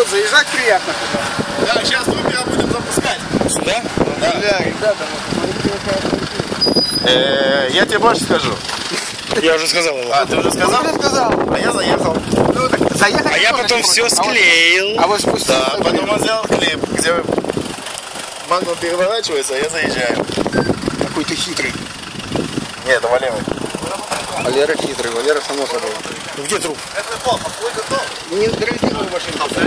Вот, заезжать приятно туда. Да, сейчас трупера будем запускать. Сюда? Да. Бля, ребята, ну посмотрите, Я тебе больше скажу. Я уже сказал его. А, ты уже сказал? какая сказал. А я заехал. Ну, так заехать. А я потом все склеил. А вот спустился. Да, потом он сделал клип, где Магнум переворачивается, а я заезжаю. Какой ты хитрый. Нет, это Валера. Валера хитрый, Валера само собой. Где труп? Не дразнил машину.